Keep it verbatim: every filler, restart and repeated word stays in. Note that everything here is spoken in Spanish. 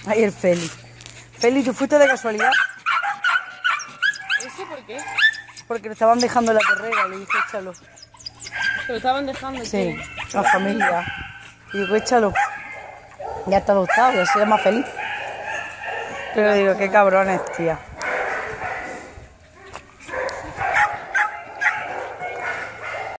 Ahí el Feli. Feli, ¿tú fuiste de casualidad? ¿Eso por qué? Porque lo estaban dejando en la terrera, le dije, échalo. ¿Se lo estaban dejando? Sí, la familia. Y digo, échalo. Ya está adoptado, ya se llama feliz. Pero digo, qué cabrones, tía.